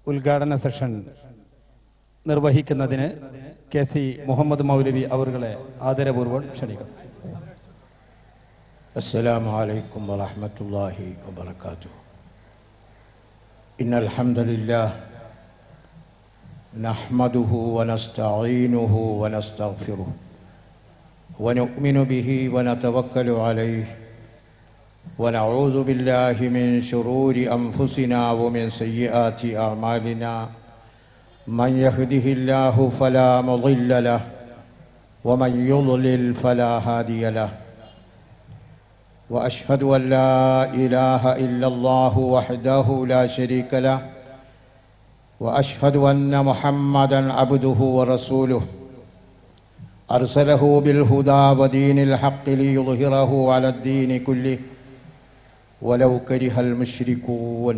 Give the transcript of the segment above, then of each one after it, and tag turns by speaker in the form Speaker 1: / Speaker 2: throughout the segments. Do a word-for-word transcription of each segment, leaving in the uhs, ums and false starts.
Speaker 1: ഉദ്ഘാടന സെഷൻ നിർവഹിക്കുന്നതിന് K C Muhammad Moulavi അവരുടെ ആദരപൂർവ്വം ക്ഷണിക്കുന്നു.
Speaker 2: അസ്സലാമു അലൈക്കും വറഹ്മത്തുള്ളാഹി വബറകാതുഹു. ഇന്നൽ ഹംദലില്ലാഹ് നഹ്മദുഹു വനസ്തഈനുഹു വനസ്തഗ്ഫിറുഹു വനുഅ്മിനു ബിഹി വനതവക്കലു അലൈഹി വനഊദു ബില്ലാഹി മിൻ ശുറൂരി അൻഫുസിനാ വമിൻ സയ്യിആതി അഅ്മാലിനാ മൻ യഹ്ദിഹില്ലാഹു ഫലാ മുളില്ല ലഹു വമൻ യുളിൽ ഫലാ ഹാദിയ ലഹു وأشهد أن لا إله إلا الله وحده لا شريك له وأشهد أن محمدًا عبده ورسوله أرسله بالهدى ودين الحق ليظهره على الدين كله ولو كره المشركون.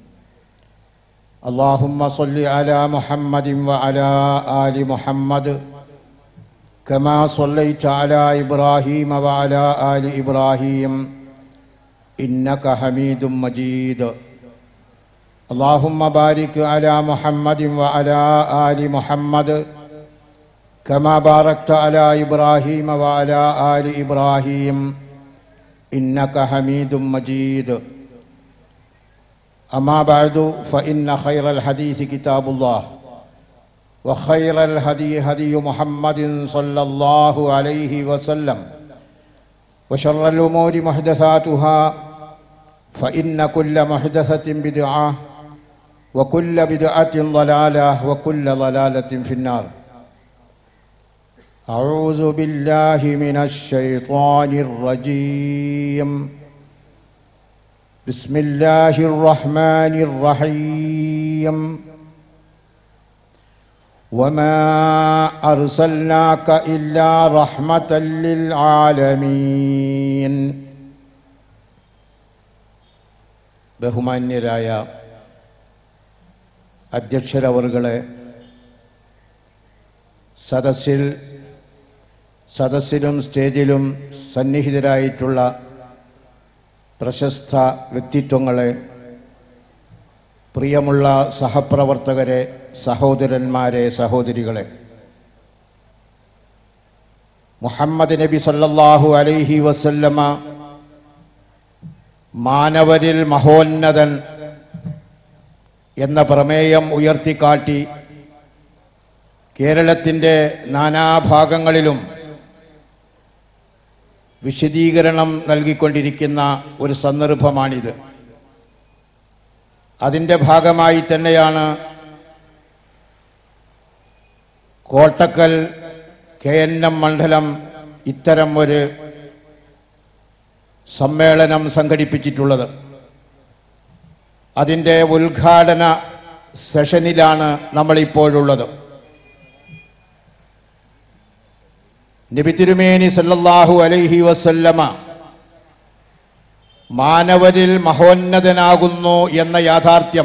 Speaker 2: اللهم صل على محمد وعلى آل محمد كما صليت على إبراهيم وعلى آل إبراهيم إنك حميد مجيد. اللهم بارك على محمد وعلى آل محمد كما باركت على إبراهيم وعلى آل إبراهيم إنك حميد مجيد. أما بعد فإن خير الحديث كتاب الله وخير الهدي هدي محمد صلى الله عليه وسلم وشر الأمور محدثاتها فإن كل محدثة بدعة وكل بدعة ضلالة وكل ضلالة في النار. أعوذ بالله من الشيطان الرجيم. بسم الله الرحمن الرحيم. وما أرسلناك إلا رحمة للعالمين. ബഹുമാന്യരായ അധ്യക്ഷരവർകളെ, സദസ്സിൽ സദസ്സിലും സ്റ്റേജിലും സന്നിഹിതരായിട്ടുള്ള പ്രശസ്ത വ്യക്തിത്വങ്ങളെ, പ്രിയമുള്ള സഹപ്രവർത്തകരെ, സഹോദരന്മാരെ, സഹോദരികളെ, മുഹമ്മദ് നബി സല്ലല്ലാഹു അലൈഹി വസല്ലമ മാനവരിൽ മഹോന്നതൻ എന്ന പ്രമേയം ഉയർത്തിക്കാട്ടി കേരളത്തിൻ്റെ നാനാഭാഗങ്ങളിലും വിശദീകരണം നൽകിക്കൊണ്ടിരിക്കുന്ന ഒരു സന്ദർഭമാണിത്. അതിൻ്റെ ഭാഗമായി തന്നെയാണ് കോട്ടക്കൽ കെ എൻ എം മണ്ഡലം ഇത്തരം ഒരു സമ്മേളനം സംഘടിപ്പിച്ചിട്ടുള്ളത്. അതിൻ്റെ ഉദ്ഘാടന സെഷനിലാണ് നമ്മളിപ്പോഴുള്ളത്. നബി തിരുമേനി സല്ലല്ലാഹു അലൈഹി വസല്ലമ മാനവരിൽ മഹോന്നതനാകുന്നു എന്ന യാഥാർത്ഥ്യം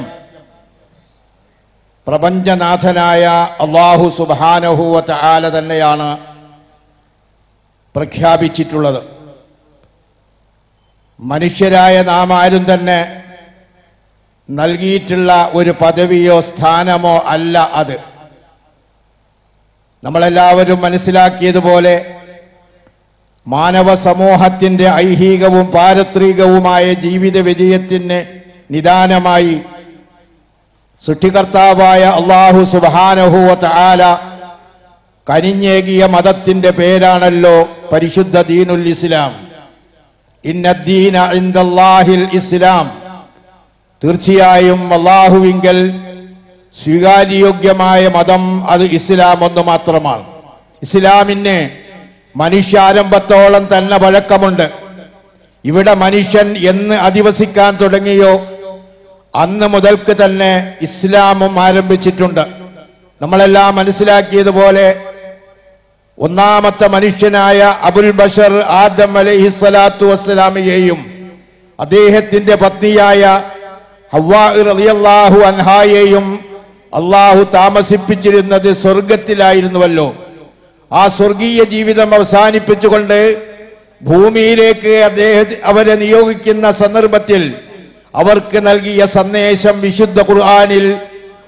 Speaker 2: പ്രപഞ്ചനാഥനായ അല്ലാഹു സുബ്ഹാനഹു വ തആല തന്നെയാണ് പ്രഖ്യാപിച്ചിട്ടുള്ളത്. മനുഷ്യരായ നാം ആരും തന്നെ നൽകിയിട്ടുള്ള ഒരു പദവിയോ സ്ഥാനമോ അല്ല അത്. നമ്മളെല്ലാവരും മനസ്സിലാക്കിയതുപോലെ മാനവ സമൂഹത്തിൻ്റെ ഐഹികവും പാരത്രികവുമായ ജീവിത വിജയത്തിന് നിദാനമായി സൃഷ്ടികർത്താവായ അല്ലാഹു സുബ്ഹാനഹു വ തആല കനിഞ്ഞേകിയ മതത്തിൻ്റെ പേരാണല്ലോ പരിശുദ്ധ ദീനുൽ ഇസ്ലാം. ഇന്നദ്ദീന ഇൻദല്ലാഹിൽ ഇസ്ലാം. തീർച്ചയായും അല്ലാഹുവിങ്കൽ സ്വീകാര്യോഗ്യമായ മതം അത് ഇസ്ലാം ഒന്ന് മാത്രമാണ്. ഇസ്ലാമിന് മനുഷ്യാരംഭത്തോളം തന്നെ പഴക്കമുണ്ട്. ഇവിടെ മനുഷ്യൻ എന്ന് അധിവസിക്കാൻ തുടങ്ങിയോ അന്ന് മുതൽക്ക് തന്നെ ഇസ്ലാമും ആരംഭിച്ചിട്ടുണ്ട്. നമ്മളെല്ലാം മനസ്സിലാക്കിയതുപോലെ ഒന്നാമത്തെ മനുഷ്യനായ അബുൽ ബഷർ ആദം അലൈഹിസ്സലാത്തു വസ്സലാമിയെയും അദ്ദേഹത്തിന്റെ പത്നിയായ ഹവ്വാ റളിയല്ലാഹു അൻഹായെയും അള്ളാഹു താമസിപ്പിച്ചിരുന്നത് സ്വർഗത്തിലായിരുന്നുവല്ലോ. ആ സ്വർഗീയ ജീവിതം അവസാനിപ്പിച്ചുകൊണ്ട് ഭൂമിയിലേക്ക് അദ്ദേഹം അവരെ നിയോഗിക്കുന്ന സന്ദർഭത്തിൽ അവർക്ക് നൽകിയ സന്ദേശം വിശുദ്ധ ഖുർആനിൽ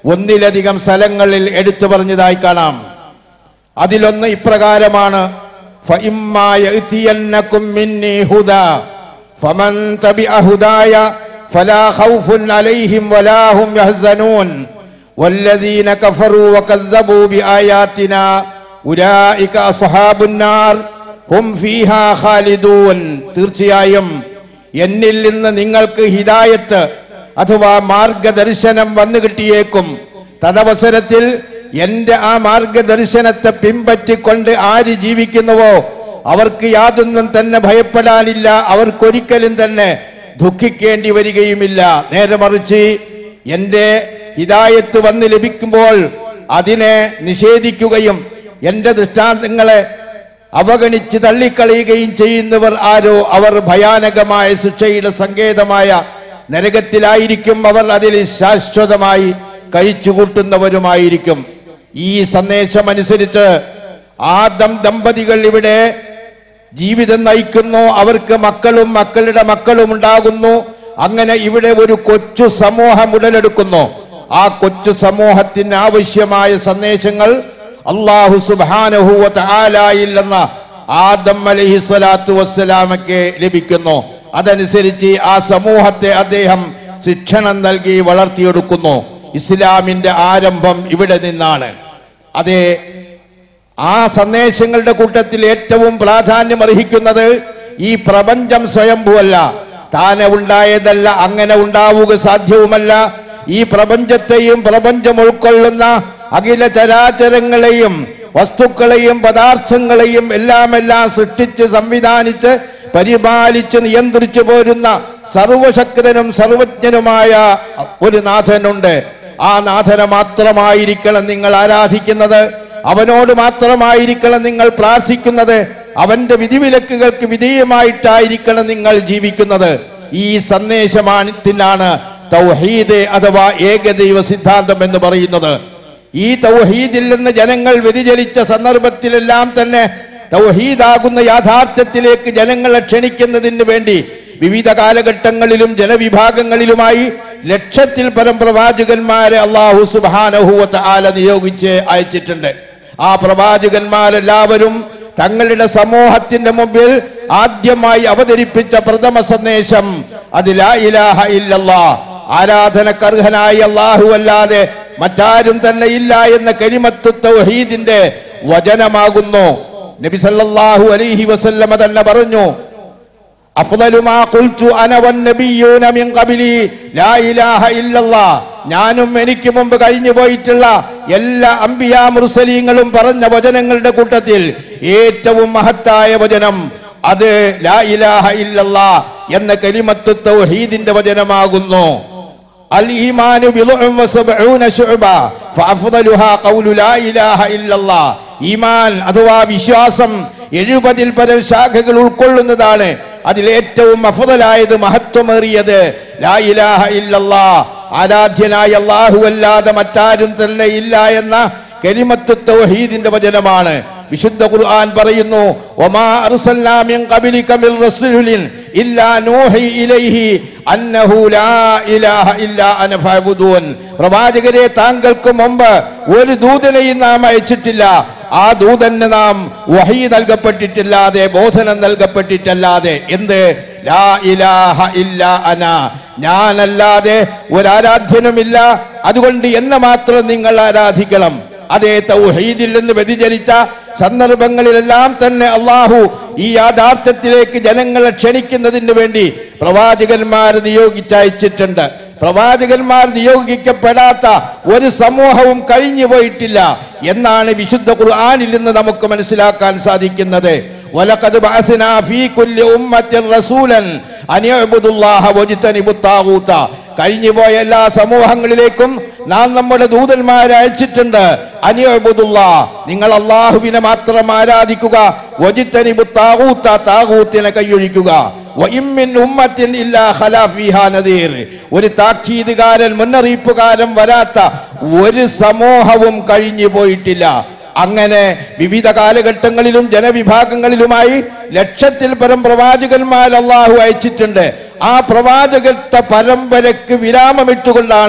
Speaker 2: ഒന്നിലധികം സ്ഥലങ്ങളിൽ എടുത്തു പറഞ്ഞതായി കാണാം. അതിലൊന്ന് ഇപ്രകാരമാണ്: فَإِمَّا يَأْتِيَنَّكُم مِّنِّي هُدًى فَمَن تَبِعَ هُدَايَ فَلَا خَوْفٌ عَلَيْهِمْ وَلَا هُمْ يَحْزَنُونَ وَالَّذِينَ كَفَرُوا وَكَذَّبُوا بِآيَاتِنَا أُولَٰئِكَ أَصْحَابُ النَّارِ ഹും ഫീഹാ ഖാലിദൂൻ. തീർച്ചയായും എന്നിൽ നിന്ന് നിങ്ങൾക്ക് ഹിദായത്ത് അഥവാ മാർഗദർശനം വന്നു കിട്ടിയേക്കും. തദവസരത്തിൽ എന്റെ ആ മാർഗദർശനത്തെ പിൻപറ്റിക്കൊണ്ട് ആര് ജീവിക്കുന്നുവോ അവർക്ക് യാതൊന്നും തന്നെ ഭയപ്പെടാനില്ല, അവർക്കൊരിക്കലും തന്നെ ദുഃഖിക്കേണ്ടി വരികയുമില്ല. നേരെ മറിച്ച് എന്റെ ഹിദായത്ത് വന്ന് ലഭിക്കുമ്പോൾ അതിനെ നിഷേധിക്കുകയും എന്റെ ദൃഷ്ടാന്തങ്ങളെ അവഗണിച്ച് തള്ളിക്കളയുകയും ചെയ്യുന്നവർ ആരോ അവർ ഭയാനകമായ ശിക്ഷയുടെ സങ്കേതമായ നരകത്തിലായിരിക്കും. അവർ അതിൽ ശാശ്വതമായി കഴിച്ചുകൂട്ടുന്നവരുമായിരിക്കും. ഈ സന്ദേശമനുസരിച്ച് ആദം ദമ്പതികൾ ഇവിടെ ജീവിതം നയിക്കുന്നു. അവർക്ക് മക്കളും മക്കളുടെ മക്കളും ഉണ്ടാകുന്നു. അങ്ങനെ ഇവിടെ ഒരു കൊച്ചു സമൂഹം ഉടലെടുക്കുന്നു. ആ കൊച്ചു സമൂഹത്തിന് ആവശ്യമായ സന്ദേശങ്ങൾ അല്ലാഹു സുബ്ഹാനഹു വ തആലയിൽ നിന്ന് ആദം അലൈഹിസ്സലാത്തു വസ്സലാമക്ക് ലഭിക്കുന്നു. അതനുസരിച്ച് ആ സമൂഹത്തെ അദ്ദേഹം ശിക്ഷണം നൽകി വളർത്തിയെടുക്കുന്നു. ഇസ്ലാമിന്റെ ആരംഭം ഇവിടെ നിന്നാണ്. അതേ, ആ സന്ദേശങ്ങളുടെ കൂട്ടത്തിൽ ഏറ്റവും പ്രാധാന്യം അർഹിക്കുന്നത് ഈ പ്രപഞ്ചം സ്വയംഭൂവല്ല, താനെ ഉണ്ടായതല്ല, അങ്ങനെ ഉണ്ടാവുക സാധ്യവുമല്ല. ഈ പ്രപഞ്ചത്തെയും പ്രപഞ്ചം ഉൾക്കൊള്ളുന്ന അഖില ചരാചരങ്ങളെയും വസ്തുക്കളെയും പദാർത്ഥങ്ങളെയും എല്ലാം എല്ലാം സൃഷ്ടിച്ച് സംവിധാനിച്ച് പരിപാലിച്ച് നിയന്ത്രിച്ചു പോരുന്ന സർവശക്തനും സർവജ്ഞനുമായ ഒരു നാഥനുണ്ട്. ആ നാഥനെ മാത്രമായിരിക്കണം നിങ്ങൾ ആരാധിക്കുന്നത്, അവനോട് മാത്രമായിരിക്കണം നിങ്ങൾ പ്രാർത്ഥിക്കുന്നത്, അവന്റെ വിധിവിലക്കുകൾക്ക് വിധേയമായിട്ടായിരിക്കണം നിങ്ങൾ ജീവിക്കുന്നത്. ഈ സന്ദേശമാനത്തിനാണ് തൗഹീദ് അഥവാ ഏകദൈവ സിദ്ധാന്തം എന്ന് പറയുന്നത്. ഈ തൗഹീദിൽ നിന്ന് ജനങ്ങൾ വ്യതിചലിച്ച സന്ദർഭത്തിലെല്ലാം തന്നെ തൗഹീദാകുന്ന യാഥാർത്ഥ്യത്തിലേക്ക് ജനങ്ങളെ ക്ഷണിക്കുന്നതിന് വേണ്ടി വിവിധ കാലഘട്ടങ്ങളിലും ജനവിഭാഗങ്ങളിലുമായി ലക്ഷത്തിൽ പരം പ്രവാചകന്മാരെ അല്ലാഹു സുബ്ഹാനഹു വ തആല നിയോഗിച്ച് അയച്ചിട്ടുണ്ട്. ആ പ്രവാചകന്മാരെല്ലാവരും തങ്ങളുടെ സമൂഹത്തിന്റെ മുമ്പിൽ ആദ്യമായി അവതരിപ്പിച്ച പ്രഥമ സന്ദേശം അത് ലാ ഇലാഹ ഇല്ലല്ലാഹ്, ആരാധനക്കർഹനായി അല്ലാഹു അല്ലാതെ മറ്റാരും തന്നെ ഇല്ല എന്ന കലിമത്തു തൗഹീദിന്റെ വചനമാകുന്നു. നബി സല്ലല്ലാഹു അലൈഹി വസല്ലമ തന്നെ പറഞ്ഞു, അഫ്ളലു മാ ഖുൽതു അന വന്നബിയ്യൂന മിൻ ഖബ്ലി ലാ ഇലാഹ ഇല്ലല്ലാഹ്. ഞാനും എനിക്ക് മുമ്പ് കഴിഞ്ഞു പോയിട്ടുള്ള എല്ലാ അംബിയാ മുർസലീങ്ങളും പറഞ്ഞ വചനങ്ങളുടെ കൂട്ടത്തിൽ ഏറ്റവും മഹത്തായ വചനം അത് ലാ ഇലാഹ ഇല്ലല്ലാഹ് എന്ന കലിമത്തു തൗഹീദിന്റെ വചനമാകുന്നു. അൽ ഈമാനു ബിളുഉൻ വസബഊന ശുഅബ ഫഅഫ്ളലുഹാ ഖൗലു ലാ ഇലാഹ ഇല്ലല്ലാഹ്. ഈമാൻ അഥവാ വിശ്വാസം എഴുപതിൽ പരം ശാഖകൾ ഉൾക്കൊള്ളുന്നതാണ്. അതിലേറ്റവും അഫ്ളലായത് മഹത്വമേറിയത് ലാ ഇലാഹ ഇല്ലല്ലാഹ്, ആരാധ്യനായ അല്ലാഹു അല്ലാതെ മറ്റാരും തന്നെ ഇല്ല എന്ന കലിമത്തു തൗഹീദിന്റെ വചനമാണ്. വിശുദ്ധ ഖുർആൻ പറയുന്നു, വമാ അർസൽനാ മിൻ ഖബ്ലിക മിർ റസൂലിൻ ഇല്ലാ നൂഹി ഇലൈഹി അന്നഹു ലാ ഇലാഹ ഇല്ലാ അന ഫഅബ്ദൂൻ. പ്രവാചകരെ, താങ്കൾക്ക് മുമ്പ് ഒരു ദൂതനെയും നാം അയച്ചിട്ടില്ല. ആ ദൂതന് നാം വഹീ നൽകപ്പെട്ടിട്ടില്ലാതെ, ബോധനം നൽകപ്പെട്ടിട്ടല്ലാതെ. എന്ത്? ലാ ഇലാഹ ഇല്ലാ അന, ഞാനല്ലാതെ ഒരാരാധ്യനുമില്ല, അതുകൊണ്ട് എന്നെ മാത്രം നിങ്ങൾ ആരാധിക്കണം. അതേ, തൗഹീദിൽ നിന്ന് വ്യതിചലിച്ച സന്ദർഭങ്ങളിലെല്ലാം തന്നെ അള്ളാഹു ഈ യാഥാർത്ഥ്യത്തിലേക്ക് ജനങ്ങളെ ക്ഷണിക്കുന്നതിന് വേണ്ടി പ്രവാചകന്മാർ നിയോഗിച്ചയച്ചിട്ടുണ്ട്. പ്രവാചകന്മാർ നിയോഗിക്കപ്പെടാത്ത ഒരു സമൂഹവും കഴിഞ്ഞു പോയിട്ടില്ല എന്നാണ് വിശുദ്ധ ഖുർആനിൽ നിന്ന് നമുക്ക് മനസ്സിലാക്കാൻ സാധിക്കുന്നത്. വലഖദ് ബഅസ്നാ ഫീ കുല്ലി ഉമ്മത്തിൻ റസൂലൻ അൻ യഅ്ബുദുല്ലാഹ വജ്തനിബുത് താഗൂത. കഴിഞ്ഞുപോയ എല്ലാ സമൂഹങ്ങളിലേക്കും നാം നമ്മുടെ ദൂതന്മാരെ അയച്ചിട്ടുണ്ട്. അൻ യഅ്ബുദുല്ലാഹ്, നിങ്ങൾ അല്ലാഹുവിനെ മാത്രം ആരാധിക്കുക. വജ്തനിബുത് താഗൂത, താഗൂത്തിനെ കൈയൊഴിക്കുക. വഇമ്മിൻ ഉമ്മത്തിൻ ഇല്ലാ ഖലാ ഫീഹാ നദീർ, ഒരു താക്കീതുകാരൻ മുന്നറിയിപ്പുകാരൻ വരാത്ത ഒരു സമൂഹവും കഴിഞ്ഞു പോയിട്ടില്ല. അങ്ങനെ വിവിധ കാലഘട്ടങ്ങളിലും ജനവിഭാഗങ്ങളിലുമായി ലക്ഷത്തിൽ പരം പ്രവാചകന്മാർ അല്ലാഹു അയച്ചിട്ടുണ്ട്. ആ പ്രവാചകത്വ പരമ്പരക്ക് വിരാമമിട്ടുകൊണ്ടാണ്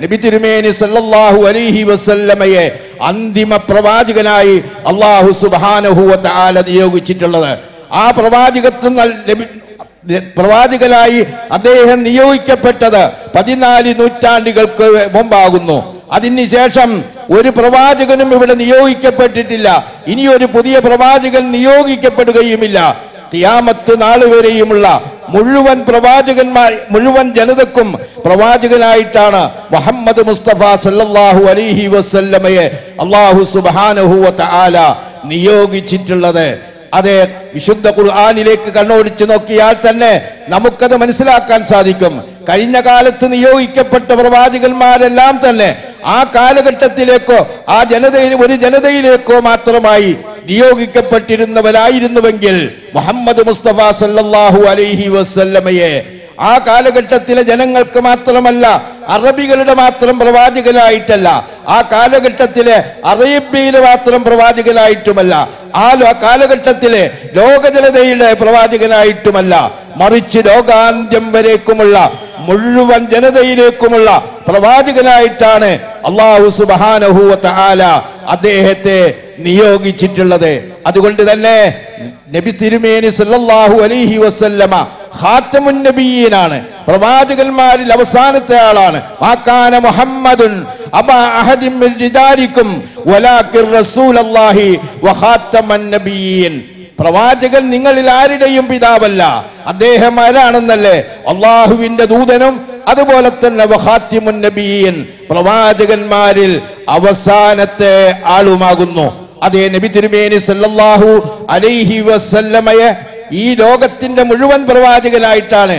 Speaker 2: നബി തിരുമേനി സല്ലല്ലാഹു അലൈഹി വസല്ലമയെ അന്തിമ പ്രവാചകനായി അല്ലാഹു സുബ്ഹാനഹു വ തആല നിയോഗിച്ചിട്ടുള്ളത്. ആ പ്രവാചകത്വം പ്രവാചകനായി അദ്ദേഹം നിയോഗിക്കപ്പെട്ടത് പതിനാല് നൂറ്റാണ്ടുകൾക്ക് മുമ്പാകുന്നു. അതിനുശേഷം ഒരു പ്രവാചകനും ഇവിടെ നിയോഗിക്കപ്പെട്ടിട്ടില്ല. ഇനി ഒരു പുതിയ പ്രവാചകൻ നിയോഗിക്കപ്പെടുകയുമില്ല. ഖിയാമത്ത് നാൾ വരെയുമുള്ള മുഴുവൻ പ്രവാചകന്മാർ മുഴുവൻ ജനതക്കും പ്രവാചകനായിട്ടാണ് മുഹമ്മദ് മുസ്തഫ സല്ലല്ലാഹു അലൈഹി വസല്ലമയെ അല്ലാഹു സുബ്ഹാനഹു വ തആല നിയോഗിച്ചിട്ടുള്ളത്. അതെ, വിശുദ്ധ ഖുർആനിലേക്ക് കണ്ണോടിച്ചു നോക്കിയാൽ തന്നെ നമുക്കത് മനസ്സിലാക്കാൻ സാധിക്കും. കഴിഞ്ഞ കാലത്ത് നിയോഗിക്കപ്പെട്ട പ്രവാചകന്മാരെല്ലാം തന്നെ ആ കാലഘട്ടത്തിലേക്കോ ആ ജനതയിൽ ഒരു ജനതയിലേക്കോ മാത്രമായി നിയോഗിക്കപ്പെട്ടിരുന്നവരായിരുന്നുവെങ്കിൽ മുഹമ്മദ് മുസ്തഫ സല്ലല്ലാഹു അലൈഹി വസല്ലമയെ ആ കാലഘട്ടത്തിലെ ജനങ്ങൾക്ക് മാത്രമല്ല, അറബികളുടെ മാത്രം പ്രവാചകനായിട്ടല്ല, ആ കാലഘട്ടത്തിലെ അറേബ്യയിലെ മാത്രം പ്രവാചകനായിട്ടുമല്ല, ആ കാലഘട്ടത്തിലെ ലോക ജനതയുടെ പ്രവാചകനായിട്ടുമല്ല, മറിച്ച് ലോകാന്ത്യം വരേക്കുമുള്ള മുഴുവൻ ജനതയിലേക്കുമുള്ള പ്രവാചകനായിട്ടാണ് അല്ലാഹു സുബ്ഹാനഹു വ തആല അദ്ദേഹത്തെ നിയോഗിച്ചിട്ടുള്ളത്. അതുകൊണ്ട് തന്നെ നബി തിരുമേനി സല്ലല്ലാഹു അലൈഹി വസല്ലമ ഖാതമുൻ നബിയീനാണ്, പ്രവാചകന്മാരിൽ അവസാനത്തെ ആളാണ്. മാകാന മുഹമ്മദുൻ അബാ അഹദിൻ മിൻ റിജാലിക്കും വലാകിർ റസൂലുള്ളാഹി വ ഖാതമൻ നബിയീൻ. പ്രവാചകൻ നിങ്ങളിൽ ആരുടെയും പിതാവല്ല, അദ്ദേഹം ആരാണെന്നല്ലേ? അള്ളാഹുവിന്റെ ദൂതനും അതുപോലെ തന്നെ വഖാതിമുൻ നബിയീൻ, പ്രവാചകന്മാരിൽ അവസാനത്തെ ആളുമാകുന്നു. അതേ, നബി തിരുമേനി സല്ലല്ലാഹു അലൈഹി വസല്ലമയെ ഈ ലോകത്തിന്റെ മുഴുവൻ പ്രവാചകനായിട്ടാണ്,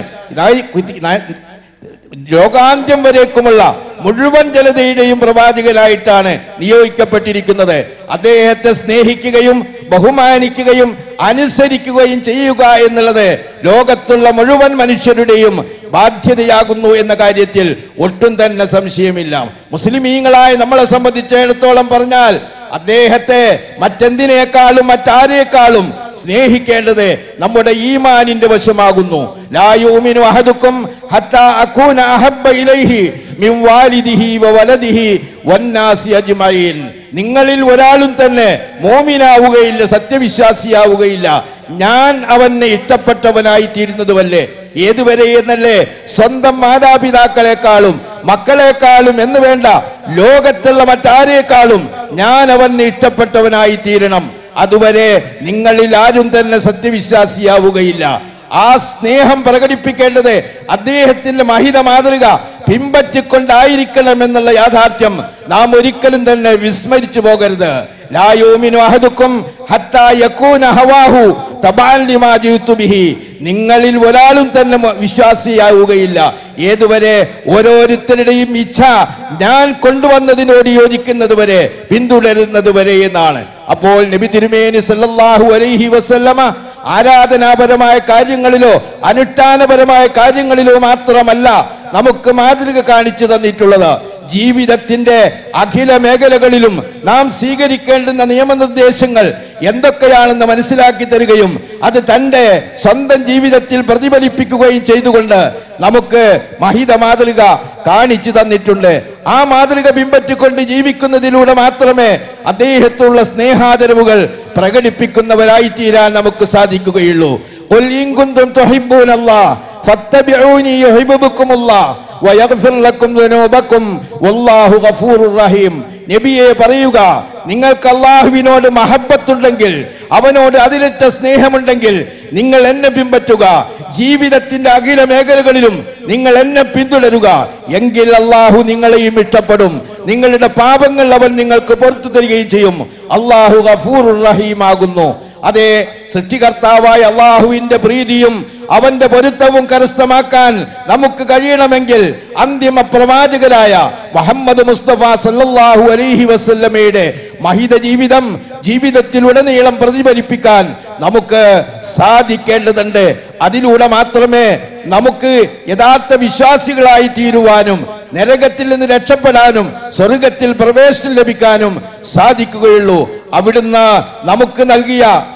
Speaker 2: ലോകാന്ത്യം വരേക്കുമുള്ള മുഴുവൻ ജനതയുടെയും പ്രവാചകനായിട്ടാണ് നിയോഗിക്കപ്പെട്ടിരിക്കുന്നത്. അദ്ദേഹത്തെ സ്നേഹിക്കുകയും ബഹുമാനിക്കുകയും അനുസരിക്കുകയും ചെയ്യുക എന്നുള്ളത് ലോകത്തുള്ള മുഴുവൻ മനുഷ്യരുടെയും ബാധ്യതയാകുന്നു എന്ന കാര്യത്തിൽ ഒട്ടും തന്നെ സംശയമില്ല. മുസ്ലിമീങ്ങളായ നമ്മളെ സംബന്ധിച്ചിടത്തോളം പറഞ്ഞാൽ അദ്ദേഹത്തെ മറ്റെന്തിനേക്കാളും മറ്റാരേക്കാളും സ്നേഹിക്കേണ്ടത് നമ്മുടെ ഈമാനിന്റെ വശമാകുന്നു. ലാ യുമിനു അഹദുക്കും ഹത്താ അകൂന അഹബ്ബ ഇലൈഹി മിൻ വാലിദിഹി വ വലദിഹി വന്നാസി അജ്മഈൻ. നിങ്ങളിൽ ഒരാളും തന്നെ മോമിനാവുകയില്ല, സത്യവിശ്വാസിയാവുകയില്ല, ഞാൻ അവനെ ഇഷ്ടപ്പെട്ടവനായി തീരുന്നതുമല്ലേ. ഏതുവരെ എന്നല്ലേ? സ്വന്തം മാതാപിതാക്കളെക്കാളും മക്കളെക്കാളും എന്ന് വേണ്ട, ലോകത്തുള്ള മറ്റാരേക്കാളും ഞാൻ അവനെ ഇഷ്ടപ്പെട്ടവനായി തീരണം. അതുവരെ നിങ്ങളിൽ ആരും തന്നെ സത്യവിശ്വാസിയാവുകയില്ല. ആ സ്നേഹം പ്രകടിപ്പിക്കേണ്ടത് അദ്ദേഹത്തിന്റെ മഹിത മാതൃക പിൻപറ്റിക്കൊണ്ടായിരിക്കണം എന്നുള്ള യാഥാർത്ഥ്യം നാം ഒരിക്കലും തന്നെ വിസ്മരിച്ചു പോകരുത്. ലാ യുമിനു അഹദുക്കും ഹത്താ യകൂന ഹവാഹു തബഅൻ ലിമാ ജിഅ്തു ബിഹി. നിങ്ങളിൽ ഒരാളും തന്നെ വിശ്വാസിയാവുകയില്ല ഏതുവരെ ഓരോരുത്തരുടെയും ഇച്ഛ ഞാൻ കൊണ്ടുവന്നതിനോട് യോജിക്കുന്നത് വരെ, പിന്തുടരുന്നത് വരെ എന്നാണ്. അപ്പോൾ നബി തിരുമേനി സല്ലല്ലാഹു അലൈഹി വസല്ലമ ആരാധനാപരമായ കാര്യങ്ങളിലോ അനുഷ്ഠാനപരമായ കാര്യങ്ങളിലോ മാത്രമല്ല നമുക്ക് മാതൃക കാണിച്ചു തന്നിട്ടുള്ളത്. ജീവിതത്തിന്റെ അഖില മേഖലകളിലും നാം സ്വീകരിക്കേണ്ടുന്ന നിയമനിർദ്ദേശങ്ങൾ എന്തൊക്കെയാണെന്ന് മനസ്സിലാക്കി തരികയും അത് തന്റെ സ്വന്തം ജീവിതത്തിൽ പ്രതിഫലിപ്പിക്കുകയും ചെയ്തുകൊണ്ട് നമുക്ക് മഹിത മാതൃക കാണിച്ചു തന്നിട്ടുണ്ട്. ആ മാതൃക പിൻപറ്റിക്കൊണ്ട് ജീവിക്കുന്നതിലൂടെ മാത്രമേ അദ്ദേഹത്തുള്ള സ്നേഹാദരവുകൾ പ്രകടിപ്പിക്കുന്നവരായി തീരാൻ നമുക്ക് സാധിക്കുകയുള്ളൂ. ഖുൽ ഇൻ കുന്തും തുഹിബ്ബൂനല്ലാഹ് ഫത്തബിഊനി യുഹിബ്ബുകുമുല്ലാഹ് വയഗ്ഫിർ ലക്കും ദുനൂബക്കും വല്ലാഹു ഗഫൂറുർ റഹീം. നബിയെ പറയുക, നിങ്ങൾക്ക് അല്ലാഹുവിനോട് മഹബ്ബത്തുണ്ടെങ്കിൽ, അവനോട് അതിരറ്റ സ്നേഹമുണ്ടെങ്കിൽ നിങ്ങൾ എന്നെ പിൻപറ്റുക, ജീവിതത്തിന്റെ അഖില മേഖലകളിലും നിങ്ങൾ എന്നെ പിന്തുടരുക, എങ്കിൽ അല്ലാഹു നിങ്ങളെയും ഇഷ്ടപ്പെടും, നിങ്ങളുടെ പാപങ്ങൾ അവൻ നിങ്ങൾക്ക് പുറത്തു തരികയും ചെയ്യും. അല്ലാഹു ഗഫൂറുർ റഹീം ആകുന്നു. അതേ, സൃഷ്ടികർത്താവായ അല്ലാഹുവിന്റെ പ്രീതിയും അവന്റെ പൊരുത്തവും കരസ്ഥമാക്കാൻ നമുക്ക് കഴിയണമെങ്കിൽ അന്തിമ പ്രവാചകരായ മുഹമ്മദ് മുസ്തഫ സല്ലല്ലാഹു അലൈഹി വസല്ലമയുടെ മഹിത ജീവിതം ജീവിതത്തിലുടനീളം പ്രതിഫലിപ്പിക്കാൻ നമുക്ക് സാധിക്കേണ്ടതുണ്ട്. അതിലൂടെ മാത്രമേ നമുക്ക് യഥാർത്ഥ വിശ്വാസികളായി തീരുവാനും നരകത്തിൽ നിന്ന് രക്ഷപ്പെടാനും സ്വർഗത്തിൽ പ്രവേശനം ലഭിക്കാനും സാധിക്കുകയുള്ളൂ. അവിടുന്ന് നമുക്ക് നൽകിയ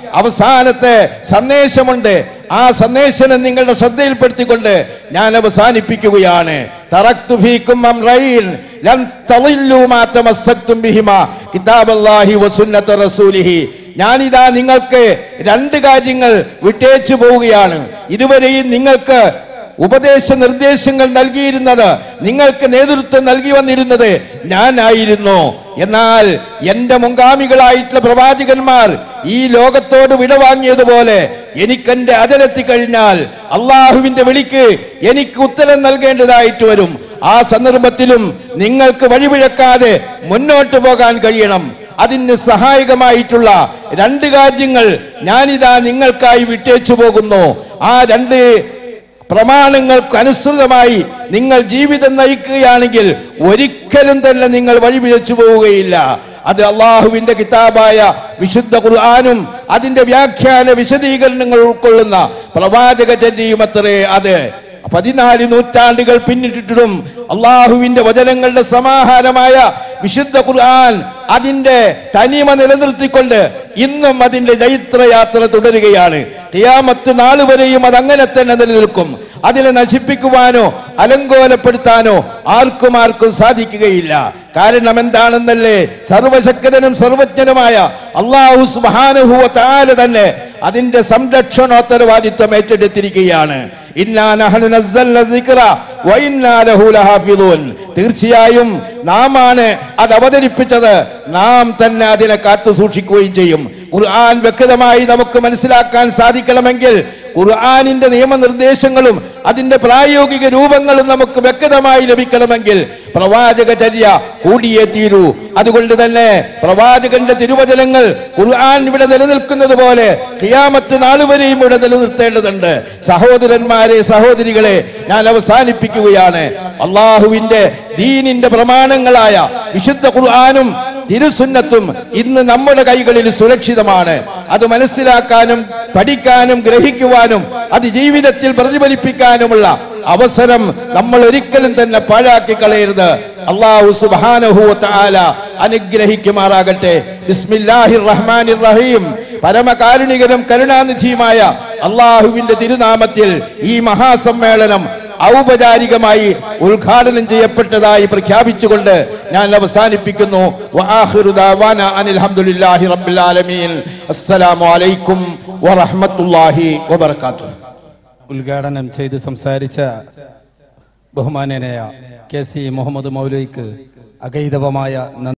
Speaker 2: അവസാനത്തെ സന്ദേശമുണ്ട്. ആ സന്ദേശം നിങ്ങളുടെ ശ്രദ്ധയിൽപ്പെടുത്തിക്കൊണ്ട് ഞാൻ അവസാനിപ്പിക്കുകയാണ്. തറക്തു ഫീകും അംറൈൻ ലൻ തളില്ലു മാ തമസ്സക്തും ബിഹിമാ കിതാബല്ലാഹി വസുന്നത റസൂലിഹി. ഞാനിതാ നിങ്ങൾക്ക് രണ്ട് കാര്യങ്ങൾ വിട്ടേച്ചു പോവുകയാണ്. ഇതുവരെയും നിങ്ങൾക്ക് ഉപദേശ നിർദ്ദേശങ്ങൾ നൽകിയിരുന്നത്, നിങ്ങൾക്ക് നേതൃത്വം നൽകി വന്നിരുന്നത് ഞാനായിരുന്നു. എന്നാൽ എന്റെ മുൻഗാമികളായിട്ടുള്ള പ്രവാചകന്മാർ ഈ ലോകത്തോട് വിടവാങ്ങിയതുപോലെ എനിക്കെന്റെ അജലെത്തി കഴിഞ്ഞാൽ അള്ളാഹുവിന്റെ വിളിക്ക് എനിക്ക് ഉത്തരം നൽകേണ്ടതായിട്ട് വരും. ആ സന്ദർഭത്തിലും നിങ്ങൾക്ക് വഴിപിഴക്കാതെ മുന്നോട്ട് പോകാൻ കഴിയണം. അതിന് സഹായകമായിട്ടുള്ള രണ്ട് കാര്യങ്ങൾ ഞാനിതാ നിങ്ങൾക്കായി വിട്ടേച്ചു പോകുന്നു. ആ രണ്ട് പ്രമാണങ്ങൾക്ക് അനുസൃതമായി നിങ്ങൾ ജീവിതം നയിക്കുകയാണെങ്കിൽ ഒരിക്കലും തന്നെ നിങ്ങൾ വഴിപിഴച്ചു പോവുകയില്ല. അത് അള്ളാഹുവിന്റെ കിതാബായ വിശുദ്ധ ഖുർആനും അതിന്റെ വ്യാഖ്യാന വിശദീകരണങ്ങൾ ഉൾക്കൊള്ളുന്ന പ്രവാചക ചര്യയും അത്രേ അത്. പതിനാല് നൂറ്റാണ്ടുകൾ പിന്നിട്ടിട്ടും അള്ളാഹുവിന്റെ വചനങ്ങളുടെ സമാഹാരമായ വിശുദ്ധ ഖുർആൻ അതിന്റെ തനിമ നിലനിർത്തിക്കൊണ്ട് ഇന്നും അതിന്റെ ചൈത്രയാത്ര തുടരുകയാണ്. ഖിയാമത്ത് നാൾ വരെയും അത് അങ്ങനെ തന്നെ നിലനിൽക്കും. അതിനെ നശിപ്പിക്കുവാനോ അലങ്കോലപ്പെടുത്താനോ ആർക്കും ആർക്കും സാധിക്കുകയില്ല. കാരണം എന്താണെന്നല്ലേ, സർവശക്തനും സർവജ്ഞനുമായ അല്ലാഹു സുബ്ഹാനഹു വ തആല തന്നെ അതിന്റെ സംരക്ഷണോത്തരവാദിത്വം ഏറ്റെടുത്തിരിക്കുകയാണ്. ഇന്നാ നഹ്നു നസ്സൽന ദിക്റ വ ഇന്നാ ലഹു ലഹാഫിളൂൻ. തീർച്ചയായും നാം ആണ് അത് അവതരിപ്പിച്ചത്, നാം തന്നെ അതിനെ കാത്തു സൂക്ഷിക്കുകയും ചെയ്യും. ഖുർആൻ വ്യക്തമായി നമുക്ക് മനസ്സിലാക്കാൻ സാധിക്കണമെങ്കിൽ ഖുർആനിന്റെ നിയമനിർദ്ദേശങ്ങളും അതിന്റെ പ്രായോഗിക രൂപങ്ങളും നമുക്ക് വ്യക്തമായി ലഭിക്കണമെങ്കിൽ പ്രവാചക ചര്യ കൂടിയേ തീരൂ. അതുകൊണ്ട് തന്നെ പ്രവാചകന്റെ തിരുവചനങ്ങൾ ഖുർആൻ ഇവിടെ നിലനിൽക്കുന്നത് പോലെ ഖിയാമത്ത് നാൾ വരെയും ഇവിടെ നിലനിർത്തേണ്ടതുണ്ട്. സഹോദരന്മാരെ, സഹോദരികളെ, ഞാൻ അവസാനിപ്പിക്കുകയാണ്. അള്ളാഹുവിന്റെ ദീനിന്റെ പ്രമാണങ്ങളായ വിശുദ്ധ ഖുർആനും തിരുസുന്നത്തും ഇന്ന് നമ്മുടെ കൈകളിൽ സുരക്ഷിതമാണ്. അത് മനസ്സിലാക്കാനും പഠിക്കാനും ഗ്രഹിക്കുവാനും അത് ജീവിതത്തിൽ പ്രതിഫലിപ്പിക്കാനുമുള്ള അവസരം നമ്മൾ ഒരിക്കലും തന്നെ പാഴാക്കി കളയരുത്. അല്ലാഹു സുബ്ഹാനഹു വ തആല അനുഗ്രഹിക്കുമാറാകട്ടെ. ബിസ്മില്ലാഹിർ റഹ്മാനിർ റഹീം. പരമകാരുണികനും കരുണാനിധിയുമായ അള്ളാഹുവിന്റെ തിരുനാമത്തിൽ ഈ മഹാസമ്മേളനം ഔപചാരികമായി ഉദ്ഘാടനം ചെയ്യപ്പെട്ടതായി പ്രഖ്യാപിച്ചുകൊണ്ട് ഞാൻ അവസാനിപ്പിക്കുന്നു. വആഖിറു ദഅവാന അനിൽ ഹംദുലില്ലാഹി റബ്ബിൽ ആലമീൻ. അസ്സലാമു അലൈക്കും വറഹ്മത്തുള്ളാഹി വബറകാതുഹു.
Speaker 1: ഉദ്ഘാടനം ചെയ്ത് സംസാരിച്ച ബഹുമാന്യനായ കെ സി മുഹമ്മദ് മൗലവിക്ക് അഗൈതവമായ